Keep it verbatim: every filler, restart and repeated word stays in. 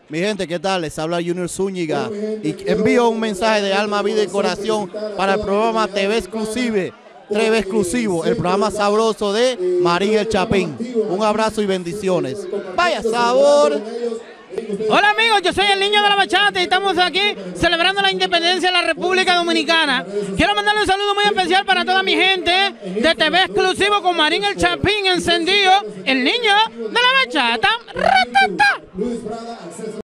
Mi gente, ¿qué tal? Les habla Junior Zúñiga y envío un mensaje de alma, vida y corazón para el programa T V Exclusive, T V Exclusivo, el programa sabroso de Marín el Chapín. Un abrazo y bendiciones. ¡Vaya sabor! Hola amigos, yo soy el niño de la bachata y estamos aquí celebrando la independencia de la República Dominicana. Quiero mandarle un saludo muy especial para toda mi gente de T V Exclusivo con Marín el Chapín encendido, el niño de la bachata. ¡Ratata!